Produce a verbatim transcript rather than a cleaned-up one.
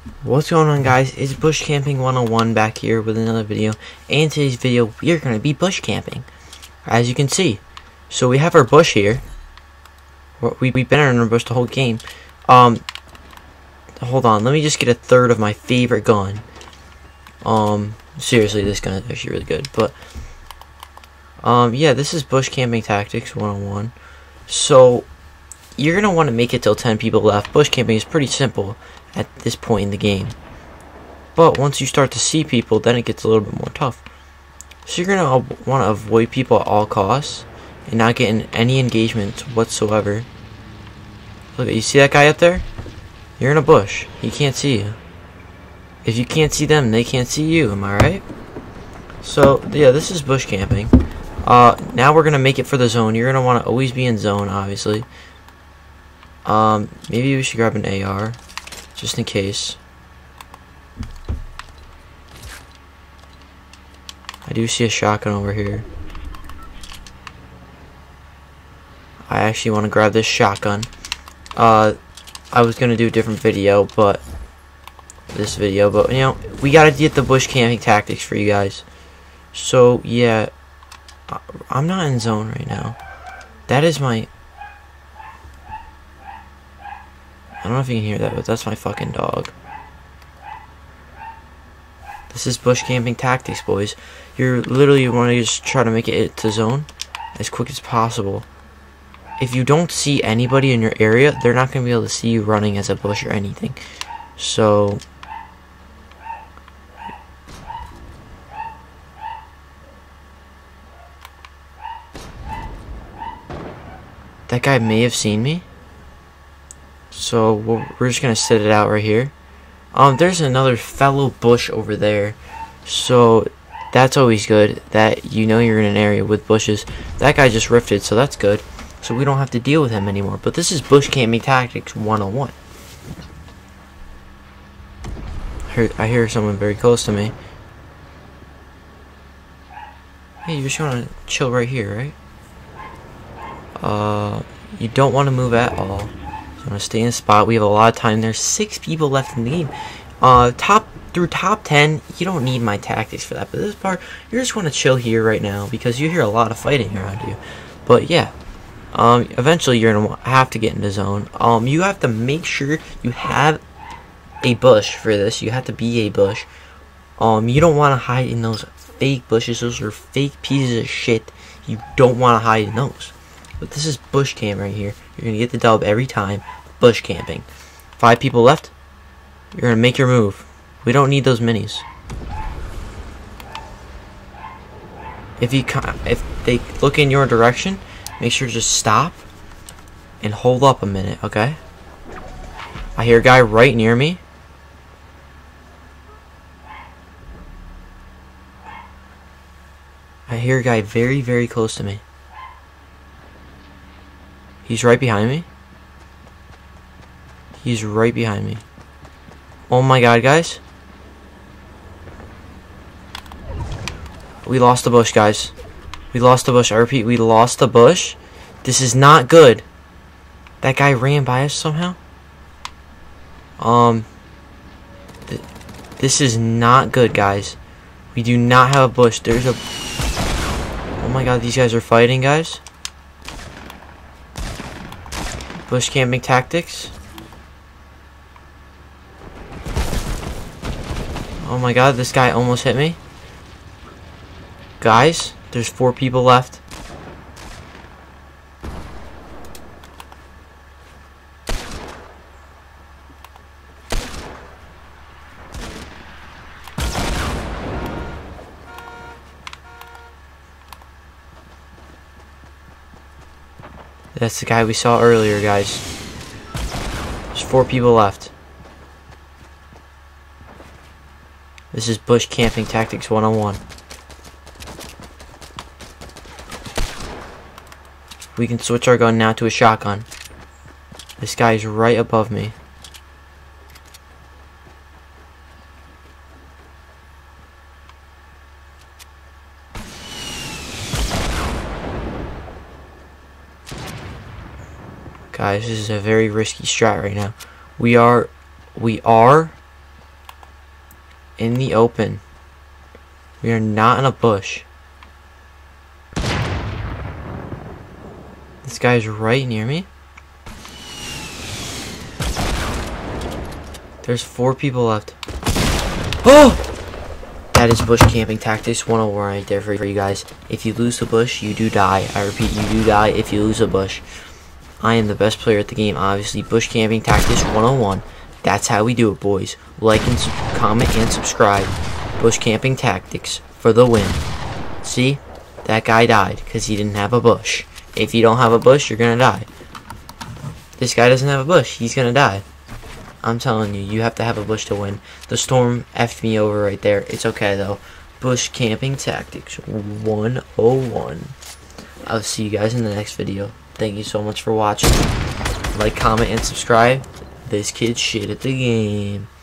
What's going on, guys? It's Bush Camping one oh one back here with another video, and in today's video we are going to be bush camping, as you can see. So we have our bush here. We, we've been in our bush the whole game. Um, hold on, let me just get a third of my favorite gun. Um, seriously, this gun is actually really good. But, um, yeah, this is Bush Camping Tactics one oh one. So, you're going to want to make it till ten people left. Bush camping is pretty simple at this point in the game. But once you start to see people, then it gets a little bit more tough. So you're going to want to avoid people at all costs and not get in any engagements whatsoever. Look, you see that guy up there? You're in a bush. He can't see you. If you can't see them, they can't see you. Am I right? So, yeah, this is bush camping. Uh, now we're going to make it for the zone. You're going to want to always be in zone, obviously. Um, maybe we should grab an A R, just in case. I do see a shotgun over here. I actually want to grab this shotgun. Uh, I was going to do a different video, but this video, but, you know, we got to get the bush camping tactics for you guys. So, yeah, I'm not in zone right now. That is my... I don't know if you can hear that, but that's my fucking dog. This is bush camping tactics, boys. You're literally want to just try to make it to zone as quick as possible. If you don't see anybody in your area, they're not going to be able to see you running as a bush or anything. So... that guy may have seen me. So we're just gonna sit it out right here. Um, there's another fellow bush over there, so that's always good that you know you're in an area with bushes. That guy just rifted, so that's good. So we don't have to deal with him anymore. But this is bush camping tactics one oh one. I hear, I hear someone very close to me. Hey, you just wanna chill right here, right? Uh, you don't want to move at all. I'm gonna stay in a spot. We have a lot of time. There's six people left in the game. Uh, top through top ten, you don't need my tactics for that. But this part, you just want to chill here right now because you hear a lot of fighting around you. But yeah, um, eventually you're gonna have to get into zone. Um, you have to make sure you have a bush for this. You have to be a bush. Um, you don't want to hide in those fake bushes. Those are fake pieces of shit. You don't want to hide in those. But this is bush camp right here. You're going to get the dub every time. Bush camping. Five people left. You're going to make your move. We don't need those minis. If you if they look in your direction, make sure to just stop and hold up a minute, okay? I hear a guy right near me. I hear a guy very, very close to me. He's right behind me. He's right behind me. Oh my god, guys. We lost the bush, guys. We lost the bush. I repeat, we lost the bush. This is not good. That guy ran by us somehow. Um, th this is not good, guys. We do not have a bush. There's a... oh my god, these guys are fighting, guys. Bush camping tactics. Oh my god, this guy almost hit me. Guys, there's four people left. That's the guy we saw earlier, guys. There's four people left. This is bush camping tactics one oh one. We can switch our gun now to a shotgun. This guy is right above me. Guys, this is a very risky strat right now. We are, we are in the open. We are not in a bush. This guy's right near me. There's four people left. Oh! That is bush camping tactics one oh one right there for you guys. If you lose the bush, you do die. I repeat, you do die if you lose a bush. I am the best player at the game, obviously. Bush camping tactics one oh one. That's how we do it, boys. Like and comment and subscribe. Bush camping tactics for the win. See? That guy died because he didn't have a bush. If you don't have a bush, you're gonna die. This guy doesn't have a bush. He's gonna die. I'm telling you, you have to have a bush to win. The storm effed me over right there. It's okay, though. Bush camping tactics one oh one. I'll see you guys in the next video. Thank you so much for watching. Like, comment, and subscribe. This kid's shit at the game.